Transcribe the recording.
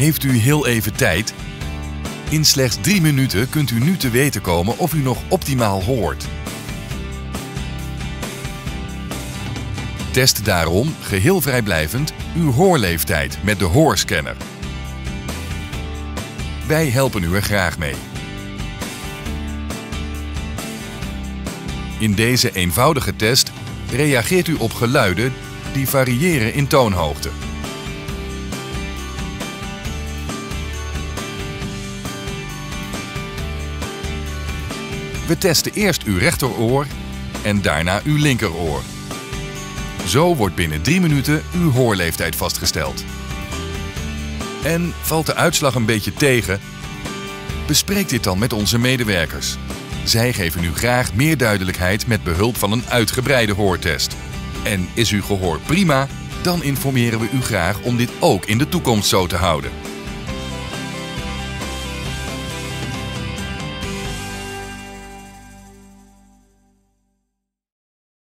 Heeft u heel even tijd? In slechts 3 minuten kunt u nu te weten komen of u nog optimaal hoort. Test daarom, geheel vrijblijvend, uw hoorleeftijd met de hoorscanner. Wij helpen u er graag mee. In deze eenvoudige test reageert u op geluiden die variëren in toonhoogte. We testen eerst uw rechteroor en daarna uw linkeroor. Zo wordt binnen 3 minuten uw hoorleeftijd vastgesteld. En valt de uitslag een beetje tegen? Bespreek dit dan met onze medewerkers. Zij geven u graag meer duidelijkheid met behulp van een uitgebreide hoortest. En is uw gehoor prima? Dan informeren we u graag om dit ook in de toekomst zo te houden.